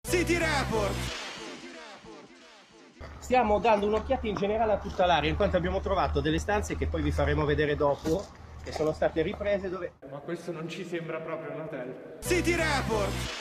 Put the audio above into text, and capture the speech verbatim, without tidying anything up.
City Report. Stiamo dando un'occhiata in generale a tutta l'area, in quanto abbiamo trovato delle stanze che poi vi faremo vedere dopo, che sono state riprese dove... Ma questo non ci sembra proprio un hotel. City Report.